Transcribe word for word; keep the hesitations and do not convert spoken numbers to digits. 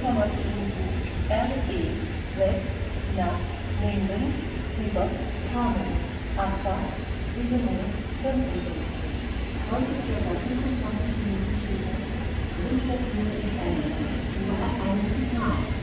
Informationen zu R E sechs nach Minden über Kamen, Abfahrt sieben Uhr fünfundfünfzig. Heute circa fünfundzwanzig Minuten später, Grundstücktür ist Ende. Schuhe ab eines Signal.